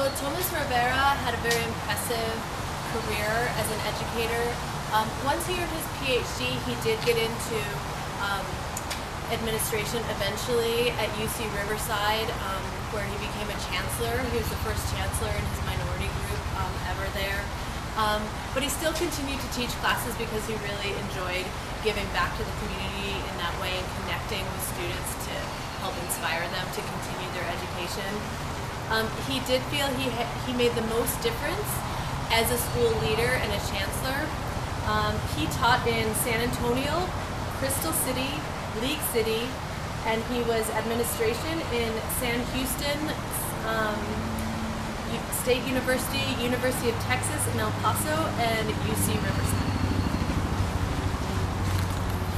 Well, Thomas Rivera had a very impressive career as an educator. Once he earned his PhD, he did get into um, administration eventually at UC Riverside, where he became a chancellor. He was the first chancellor in his minority group ever there. But he still continued to teach classes because he really enjoyed giving back to the community in that way and connecting with students to help inspire them to continue their education. He did feel he made the most difference as a school leader and a chancellor. He taught in San Antonio, Crystal City, League City, and he was administration in San Houston State University, University of Texas in El Paso, and UC Riverside.